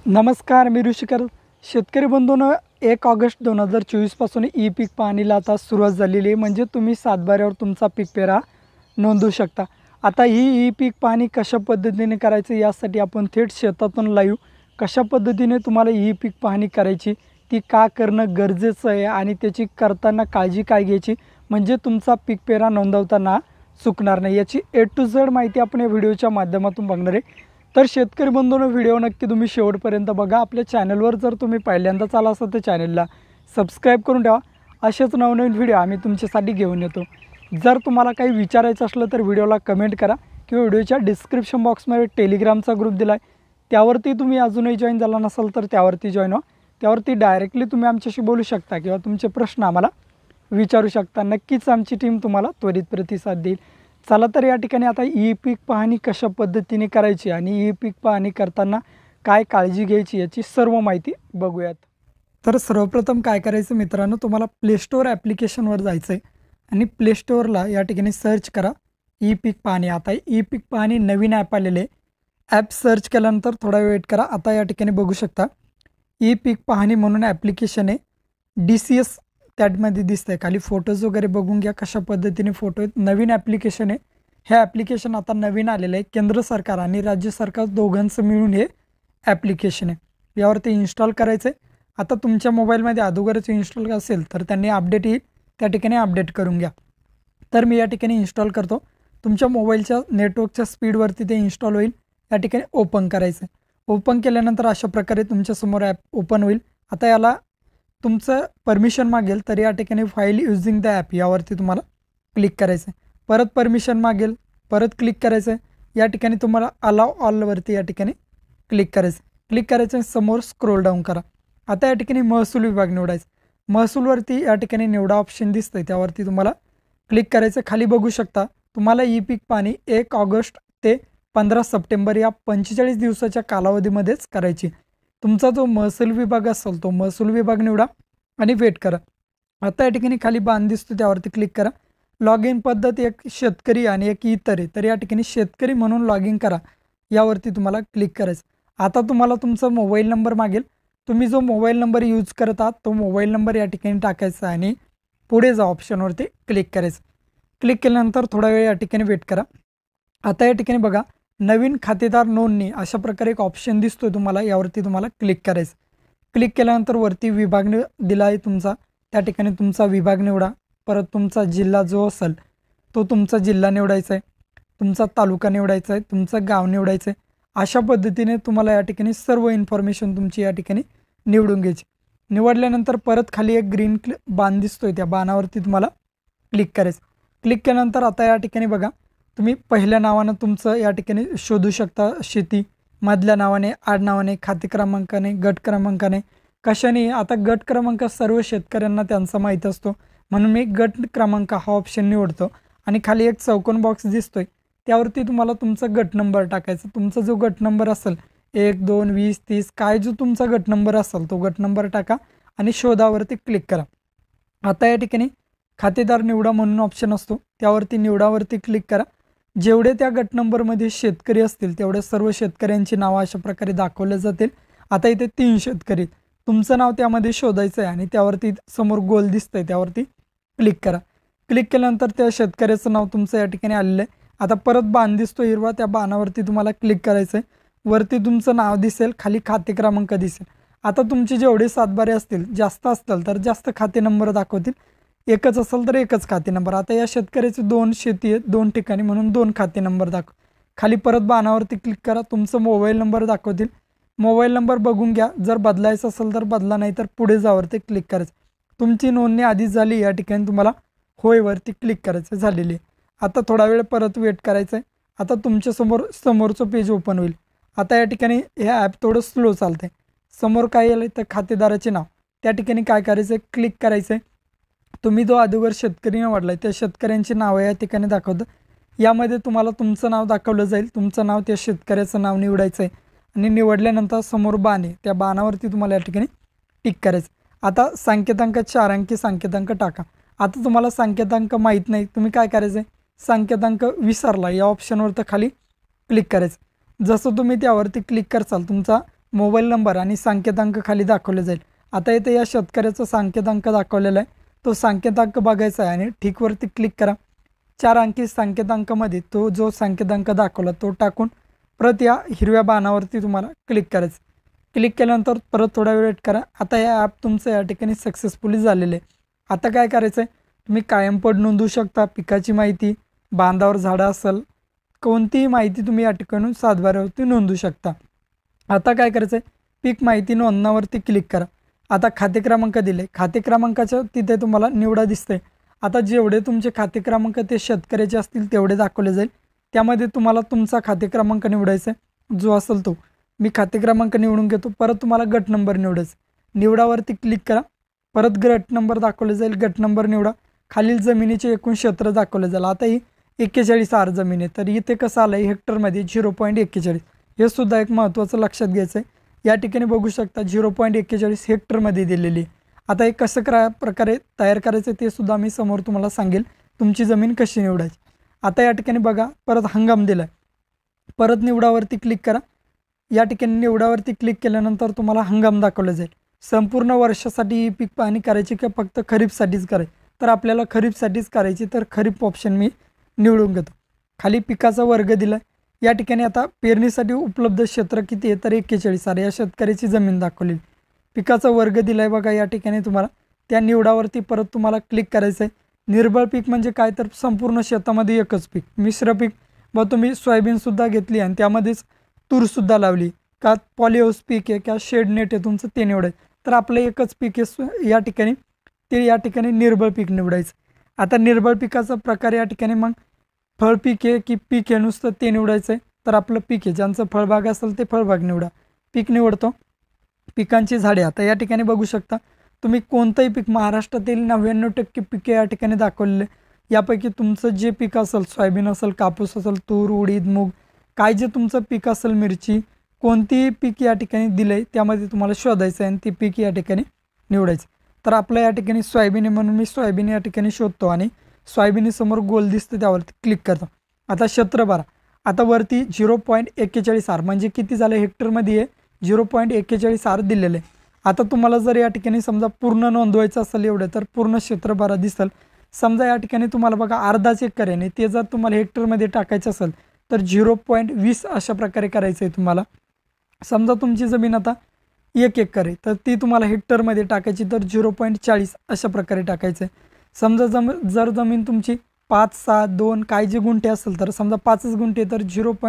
नमस्कार, मी ऋषिकर. शेतकरी बंधूंनो, 1 ऑगस्ट 2024 पासून ई पीक पाहणीला आता सुरुवात झालेली आहे. म्हणजे तुम्ही सातबाऱ्यावर तुमचा पीक पेरा नोंदवू शकता. आता ही ई पीक पाहणी कशा पद्धतीने करायचं यासाठी आपण थेट शेतातून लाईव्ह कशा पद्धतीने तुम्हाला ही पीक पाहणी करायची, ती का करणं गरजेचं आहे आणि त्याची करताना काळजी काय घ्यायची, म्हणजे तुमचा पीक पेरा नोंदवताना चुकणार नाही, याची ए टू झेड माहिती आपण या व्हिडिओच्या माध्यमातून बघणार आहे. तर शेतकरी बंधूंनो, व्हिडिओ नक्की तुम्ही शेवटपर्यंत बघा. आपल्या चॅनलवर जर तुम्ही पहिल्यांदाच आला असाल तर चॅनलला सबस्क्राईब करून ठेवा. असेच नवनवीन व्हिडिओ आम्ही तुमच्यासाठी घेऊन येतो. जर तुम्हाला काही विचारायचं असलं तर व्हिडिओला कमेंट करा किंवा व्हिडिओच्या डिस्क्रिप्शन बॉक्समध्ये टेलिग्रामचा ग्रुप दिला आहे, त्यावरती तुम्ही अजूनही जॉईन झाला नसाल तर त्यावरती जॉईन व्हा. त्यावरती डायरेक्टली तुम्ही आमच्याशी बोलू शकता किंवा तुमचे प्रश्न आम्हाला विचारू शकता. नक्कीच आमची टीम तुम्हाला त्वरित प्रतिसाद देईल. चला तर या ठिकाणी आता ई पीक पाहणी कशा पद्धतीने करायची आणि ई पीक पाहणी करताना काय काळजी घ्यायची याची सर्व माहिती बघूयात. तर सर्वप्रथम काय करायचं मित्रांनो, तुम्हाला प्ले स्टोअर ॲप्लिकेशनवर जायचं आहे आणि प्ले स्टोअरला या ठिकाणी सर्च करा ई पीक पाहणी. आता ई पीक पाहणी नवीन ॲप आलेले आहे. ॲप सर्च केल्यानंतर थोडा वेट करा. आता या ठिकाणी बघू शकता ई पीक पाहणी म्हणून ॲप्लिकेशन आहे. DCS त्यामध्ये दिसतंय. खाली फोटोज वगैरे बघून घ्या कशा पद्धतीने फोटो आहेत. नवीन ॲप्लिकेशन आहे. हे ॲप्लिकेशन आता नवीन आलेलं आहे. केंद्र सरकार आणि राज्य सरकार दोघांचं मिळून हे ॲप्लिकेशन आहे. यावरती इन्स्टॉल करायचं आहे. आता तुमच्या मोबाईलमध्ये अगोदरच इन्स्टॉल असेल तर त्यांनी अपडेट येईल, त्या ठिकाणी अपडेट करून घ्या. तर मी या ठिकाणी इन्स्टॉल करतो. तुमच्या मोबाईलच्या नेटवर्कच्या स्पीडवरती ते इन्स्टॉल होईल. या ठिकाणी ओपन करायचं आहे. ओपन केल्यानंतर अशा प्रकारे तुमच्यासमोर ॲप ओपन होईल. आता याला तुमचं परमिशन मागेल तर या ठिकाणी फाईल युझिंग द ॲप यावरती तुम्हाला क्लिक करायचं आहे. परत परमिशन मागेल, परत क्लिक करायचं आहे. या ठिकाणी तुम्हाला अलाव ऑलवरती या ठिकाणी क्लिक करायचं. क्लिक करायचं आहे, समोर स्क्रोल डाऊन करा. आता या ठिकाणी महसूल विभाग निवडायचा. महसूलवरती या ठिकाणी निवडा ऑप्शन दिसतंय, त्यावरती तुम्हाला क्लिक करायचं. खाली बघू शकता तुम्हाला ई पीक पाहणी 1 ऑगस्ट ते 15 सप्टेंबर या 45 दिवसाच्या कालावधीमध्येच करायची. तुमचा जो महसूल विभाग असेल तो महसूल विभाग निवडा आणि वेट करा. आता या ठिकाणी खाली बाण दिसतो त्यावरती क्लिक करा. लॉग इन पद्धत एक शेतकरी आणि एक इतर आहे, तर या ठिकाणी शेतकरी म्हणून लॉग इन करा यावरती तुम्हाला क्लिक करायचं. आता तुम्हाला तुमचा मोबाईल नंबर मागेल. तुम्ही जो मोबाईल नंबर यूज करत आहात तो मोबाईल नंबर या ठिकाणी टाकायचा आणि पुढे जा ऑप्शनवरती क्लिक करायचं. क्लिक केल्यानंतर थोडा वेळ या ठिकाणी वेट करा. आता या ठिकाणी बघा नवीन खातेदार नोंदणी अशा प्रकारे एक ऑप्शन दिसतोय तुम्हाला, यावरती तुम्हाला क्लिक करायचं. क्लिक केल्यानंतर वरती विभाग दिला आहे तुमचा, त्या ठिकाणी तुमचा विभाग निवडा. परत तुमचा जिल्हा जो असेल तो तुमचा जिल्हा निवडायचा आहे. तुमचा तालुका निवडायचा आहे, तुमचं गाव निवडायचं आहे. अशा पद्धतीने तुम्हाला या ठिकाणी सर्व इन्फॉर्मेशन तुमची या ठिकाणी निवडून घ्यायची. निवडल्यानंतर परत खाली एक ग्रीन बाण दिसतोय, त्या बाणावरती तुम्हाला क्लिक करायचं. क्लिक केल्यानंतर आता या ठिकाणी बघा तुम्ही पहिल्या नावानं तुमचं या ठिकाणी शोधू शकता शेती, मधल्या नावाने, आड नावाने, खाते क्रमांकाने, गट क्रमांकाने, कशाने. आता गट क्रमांक सर्व शेतकऱ्यांना त्यांचा माहीत असतो, म्हणून मी गट क्रमांक हा ऑप्शन निवडतो. आणि खाली एक चौकोन बॉक्स दिसतोय, त्यावरती तुम्हाला तुमचा गट नंबर टाकायचा. तुमचा जो गट नंबर असेल 1, 2, 20, 30 काय जो तुमचा गट नंबर असेल तो गट नंबर टाका आणि शोधावरती क्लिक करा. आता या ठिकाणी खातेदार निवडा म्हणून ऑप्शन असतो, त्यावरती निवडावरती क्लिक करा. जेवढे त्या गट नंबरमध्ये शेतकरी असतील तेवढे सर्व शेतकऱ्यांची नावं अशा प्रकारे दाखवले जातील. आता इथे 3 शेतकरी, तुमचं नाव त्यामध्ये शोधायचं आहे आणि त्यावरती समोर गोल दिसतंय त्यावरती क्लिक करा. क्लिक केल्यानंतर त्या शेतकऱ्याचं नाव तुमचं या ठिकाणी आलेलं आहे. आता परत बाण दिसतो हिरवा, त्या बाणावरती तुम्हाला क्लिक करायचं आहे. वरती तुमचं नाव दिसेल, खाली खाते क्रमांक दिसेल. आता तुमचे जेवढे सातबारे असतील, जास्त असतील तर जास्त खाते नंबर दाखवतील, एकच असेल तर एकच खाते नंबर. आता या शेतकऱ्याची 2 शेती आहेत 2 ठिकाणी, म्हणून 2 खाते नंबर दाखव. खाली परत बाणावरती क्लिक करा, तुमचं मोबाईल नंबर दाखवतील. मोबाईल नंबर बघून घ्या, जर बदलायचं असेल तर बदला, नाही तर पुढे जावरती क्लिक करायचं. तुमची नोंदणी आधीच झाली, या ठिकाणी तुम्हाला होयवरती क्लिक करायचं झालेली आहे. आता थोडा वेळ परत वेट करायचं आहे. आता समोरचं पेज ओपन होईल. आता या ठिकाणी हे ॲप थोडं स्लो चालतं आहे. समोर काय आलं तर खातेदाराचे नाव, त्या ठिकाणी काय करायचं आहे, क्लिक करायचं आहे. तुम्ही जो अगोदर शेतकरी निवडला आहे त्या शेतकऱ्यांची नावं या ठिकाणी दाखवतं. यामध्ये तुम्हाला तुमचं नाव दाखवलं जाईल. तुमचं नाव त्या शेतकऱ्याचं नाव निवडायचं आहे आणि निवडल्यानंतर समोर बाण आहे, त्या बाणावरती तुम्हाला या ठिकाणी टिक करायचं. आता संकेतांक 4 अंकी संकेतांक टाका. आता तुम्हाला संकेतांक माहीत नाही, तुम्ही काय करायचं आहे, संकेतांक विसरला या ऑप्शनवर तर खाली क्लिक करायचं. जसं तुम्ही त्यावरती क्लिक करसाल तुमचा मोबाईल नंबर आणि संकेतांक खाली दाखवले जाईल। आता इथे या शेतकऱ्याचा संकेतांक दाखवलेला आहे, तो संकेतांक बघायचा आहे आणि ठीकवरती क्लिक करा। 4 अंकी संकेतांकामध्ये तो जो संकेतांक दाखवला तो टाकून परत या हिरव्या बाणावरती तुम्हाला क्लिक करायचं। क्लिक केल्यानंतर परत थोडा वेळ वेट करा। आता हे ॲप तुमचं या ठिकाणी सक्सेसफुली झालेलं आहे। आता काय करायचं आहे, तुम्ही कायम पड नोंदवू शकता, पिकाची माहिती, बांधावर झाडं असेल, कोणतीही माहिती तुम्ही या ठिकाणून सातबाऱ्यावरती नोंदवू शकता। आता काय करायचं आहे, पीक माहिती नोंदणावरती क्लिक करा। आता खाते क्रमांक दिले, खाते क्रमांकाच्या तिथे तुम्हाला निवडा दिसते। आता जेवढे तुमचे खाते क्रमांक ते शेतकऱ्याचे असतील तेवढे दाखवले जाईल। त्यामध्ये तुम्हाला तुमचा खाते क्रमांक निवडायचा आहे, जो असेल तो। मी खाते क्रमांक निवडून घेतो। परत तुम्हाला गट नंबर निवडायचा, निवडावरती क्लिक करा। परत गट नंबर दाखवले जाईल, गट नंबर निवडा। खालील जमिनीचे एकूण क्षेत्र दाखवले जाईल। आता ही 41 आर जमीन आहे, तर इथे कसं आलं आहे हेक्टरमध्ये 0.41। हे सुद्धा एक महत्त्वाचं लक्षात घ्यायचं आहे। या ठिकाणी बघू शकता 0.41 हेक्टरमध्ये दिलेली। आता हे कसं प्रकारे तयार करायचं ते सुद्धा मी समोर तुम्हाला सांगेल, तुमची जमीन कशी निवडायची। आता या ठिकाणी बघा परत हंगाम दिला आहे, परत निवडावरती क्लिक करा। या ठिकाणी निवडावरती क्लिक केल्यानंतर तुम्हाला हंगाम दाखवला जाईल। संपूर्ण वर्षासाठी ही पीक पाहणी करायची की फक्त खरीपसाठीच करायची, तर आपल्याला खरीपसाठीच करायची, तर खरीप ऑप्शन मी निवडून घेतो। खाली पिकाचा वर्ग दिला आहे। या ठिकाणी आता पेरणीसाठी उपलब्ध क्षेत्र किती आहे, तर 41 आर या शेतकऱ्याची जमीन दाखवलेली। पिकाचा वर्ग दिला आहे बघा या ठिकाणी तुम्हाला, त्या निवडावरती परत तुम्हाला क्लिक करायचं आहे। निर्बळ पीक म्हणजे काय, तर संपूर्ण शेतामध्ये एकच पीक। मिश्र पीक व तुम्ही सोयाबीनसुद्धा घेतली आणि त्यामध्येच तूरसुद्धा लावली का, पॉलीहाऊस पीक आहे का, शेड नेट आहे तुमचं ते निवडायचं, तर आपलं एकच पीक आहे या ठिकाणी, ते या ठिकाणी निर्बळ पीक निवडायचं। आता निर्बळ पिकाचा प्रकार या ठिकाणी मग फळ पीक आहे की पीक आहे नुसतं ते निवडायचं आहे, तर आपलं पीक आहे, ज्यांचं फळबाग असेल ते फळबाग निवडा। पीक निवडतो। पिकांची झाडे आता या ठिकाणी बघू शकता तुम्ही कोणतंही पीक, महाराष्ट्रातील 99% पिके या ठिकाणी दाखवलेले। यापैकी तुमचं जे पीक असेल, सोयाबीन असेल, कापूस असेल, तूर, उडीद, मूग, काय जे तुमचं पीक असेल, मिरची, कोणतीही पीक या ठिकाणी दिलं आहे त्यामध्ये तुम्हाला शोधायचं आहे आणि ते पीक या ठिकाणी निवडायचं। तर आपलं या ठिकाणी सोयाबीन आहे म्हणून मी सोयाबीन या ठिकाणी शोधतो आणि सोयाबीनीसमोर गोल दिसतं त्यावरती क्लिक करतो। आता क्षेत्र भरा। आता वरती 0.41 आर म्हणजे किती झालं हेक्टरमध्ये आहे, 0.41 आर दिलेलं आहे। आता तुम्हाला जर या ठिकाणी समजा पूर्ण नोंदवायचं असेल एवढं, तर पूर्ण क्षेत्र भरा दिसेल। समजा या ठिकाणी तुम्हाला बघा अर्धाच एकर आहे, ते जर तुम्हाला हेक्टरमध्ये टाकायचं असेल तर 0.20 अशा प्रकारे करायचं आहे तुम्हाला। समजा तुमची जमीन आता 1 एकर आहे, तर ती तुम्हाला हेक्टरमध्ये टाकायची, तर 0.40 अशा प्रकारे टाकायचं आहे। समजा जर जमीन तुमची 5, 6, 2 काय जे गुंठे असेल, तर समजा 5च गुंठे तर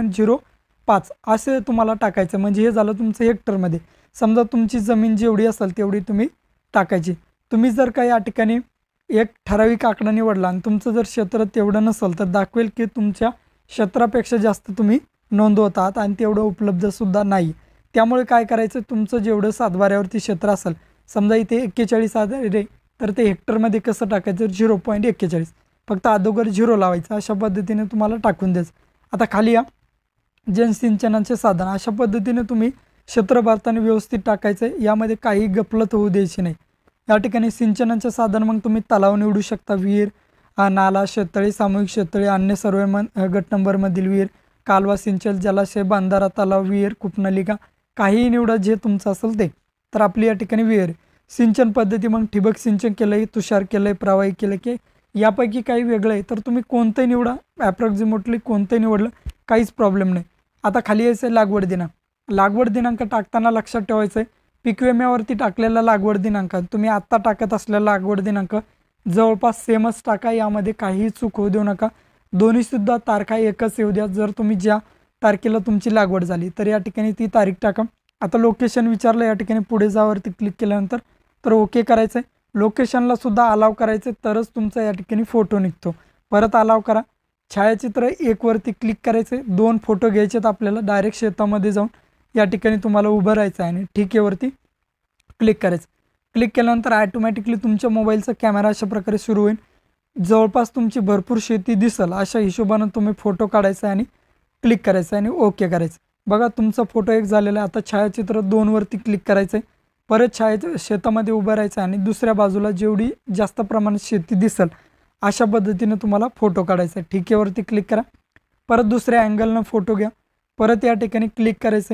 0.05 असे तुम्हाला टाकायचं, म्हणजे हे झालं तुमचं हेक्टरमध्ये। समजा तुमची जमीन जेवढी असेल तेवढी तुम्ही टाकायची। तुम्ही जर का या ठिकाणी एक ठराविक आकडा निवडला आणि तुमचं जर क्षेत्र तेवढं नसेल, तर दाखवेल की तुमच्या क्षेत्रापेक्षा जास्त तुम्ही नोंदवत आहात आणि तेवढं उपलब्धसुद्धा नाही। त्यामुळे काय करायचं, तुमचं जेवढं सातबाऱ्यावरती क्षेत्र असेल, समजा इथे 41 आहे तर ते हेक्टरमध्ये कसं टाकायचं, 0.41 फक्त अगोदर 0 लावायचं, अशा पद्धतीने तुम्हाला टाकून द्यायचं। आता खाली या जलसिंचनाचे साधन, अशा पद्धतीने तुम्ही क्षेत्र भरताना व्यवस्थित टाकायचं आहे, यामध्ये काही गफलत होऊ द्यायची नाही। या ठिकाणी सिंचनाचे साधन मग तुम्ही तलाव निवडू शकता, विहीर, नाला, शेततळी, सामूहिक शेततळी, अन्य सर्व गट नंबरमधील विहीर, कालवा, सिंचन, जलाशय, बंधारा, तलाव, विहीर, कूपनलिका, काहीही निवडा जे तुमचं असेल ते। तर आपली या ठिकाणी विहीर। सिंचन पद्धती मग ठिबक सिंचन केलं आहे, तुषार केलं आहे, प्रवाही केलं की यापैकी काही वेगळं आहे, तर तुम्ही कोणतंही निवडा, ॲप्रॉक्सिमेटली कोणतंही निवडलं काहीच प्रॉब्लेम नाही। आता खाली यायचं आहे लागवड दिनांक। लागवड दिनांक टाकताना लक्षात ठेवायचं आहे, पीक विम्यावरती टाकलेला लागवड दिनांक, तुम्ही आत्ता टाकत असलेला लागवड दिनांक जवळपास सेमच टाका, यामध्ये काहीही चूक होऊ देऊ नका। दोन्हीसुद्धा तारखा एकच येऊ द्या। जर तुम्ही ज्या तारखेला तुमची लागवड झाली तर या ठिकाणी ती तारीख टाका। आता लोकेशन विचारलं, या ठिकाणी पुढे जावरती क्लिक केल्यानंतर तर ओके करायचं आहे। लोकेशनला सुद्धा अलाव करायचं तरच तुमचा या ठिकाणी फोटो निघतो। परत अलाव करा। छायाचित्र 1 वरती क्लिक करायचं आहे, 2 फोटो घ्यायचेत आपल्याला, डायरेक्ट शेतामध्ये जाऊन या ठिकाणी तुम्हाला उभं राहायचं आहे आणि ठीक आहे वरती क्लिक करायचं। क्लिक केल्यानंतर ॲटोमॅटिकली तुमच्या मोबाईलचा कॅमेरा अशा प्रकारे सुरू होईल। जवळपास तुमची भरपूर शेती दिसेल अशा हिशोबानं तुम्ही फोटो काढायचा आहे आणि क्लिक करायचं आहे आणि ओके करायचं। बघा तुमचा फोटो एक झालेला आहे। आता छायाचित्र 2 वरती क्लिक करायचं आहे, परत शेतामध्ये उभं राहायचं आणि दुसऱ्या बाजूला जेवढी जास्त प्रमाणात शेती दिसेल अशा पद्धतीने तुम्हाला फोटो काढायचा आहे। ठीक आहे वरती क्लिक करा। परत दुसऱ्या अँगलनं फोटो घ्या, परत या ठिकाणी क्लिक करायचं आहे।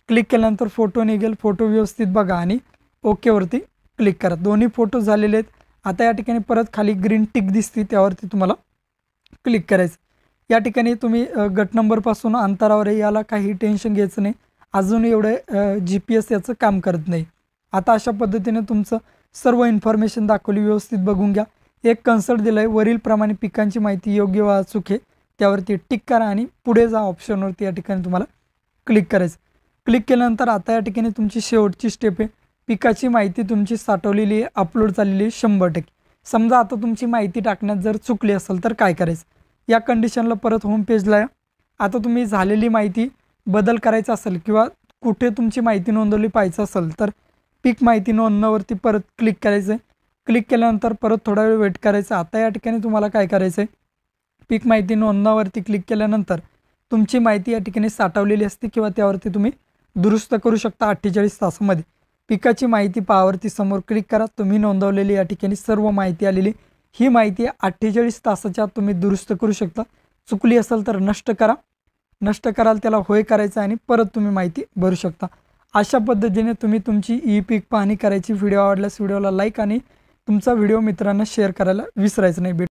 क्लिक केल्यानंतर फोटो निघेल, फोटो व्यवस्थित बघा आणि ओकेवरती क्लिक करा. दोन्ही फोटो झालेले आहेत. आता या ठिकाणी परत खाली ग्रीन टिक दिसते, त्यावरती तुम्हाला क्लिक करायचं. या ठिकाणी तुम्ही गट नंबरपासून अंतरावर आहे, याला काही टेन्शन घ्यायचं नाही. अजून एवढे GPS याचं काम करत नाही. आता अशा पद्धतीने तुमचं सर्व इन्फॉर्मेशन दाखवली, व्यवस्थित बघून घ्या. एक कन्सल्ट दिलं आहे, वरीलप्रमाणे पिकांची माहिती योग्य वा अचूक आहे त्यावरती टिक करा आणि पुढे जा ऑप्शनवरती या ठिकाणी तुम्हाला क्लिक करायचं. क्लिक केल्यानंतर आता या ठिकाणी तुमची शेवटची स्टेप आहे. पिकाची माहिती तुमची साठवलेली आहे, अपलोड झालेली आहे 100%. समजा आता तुमची माहिती टाकण्यात जर चुकली असेल तर काय करायचं? या कंडिशनला परत होम पेजला या. आता तुम्ही झालेली माहिती बदल करायचा असेल किंवा कुठे तुमची माहिती नोंदवली पाहिजे असेल तर पीक माहिती नोंदवण्यावरती परत क्लिक करायचं आहे. क्लिक केल्यानंतर परत थोडा वेळ वेट करायचा. आता या ठिकाणी तुम्हाला काय करायचं आहे? पीक माहिती नोंदवण्यावरती क्लिक केल्यानंतर तुमची माहिती या ठिकाणी साठवलेली असते किंवा त्यावरती तुम्ही दुरुस्त करू शकता 48 तासामध्ये. पिकाची माहिती पाहावरती समोर क्लिक करा. तुम्ही नोंदवलेली या ठिकाणी सर्व माहिती आलेली, ही माहिती 48 तासाच्या आत तुम्ही दुरुस्त करू शकता. चुकली असेल तर नष्ट करा. नष्ट कराल त्याला होय करायचं आणि परत तुम्ही माहिती भरू शकता. अशा पद्धतीने तुम्ही तुमची ई पीक पाहणी करायची. व्हिडिओ आवडल्यास व्हिडिओला लाईक आणि तुमचा व्हिडिओ मित्रांना शेअर करायला विसरायचं नाही.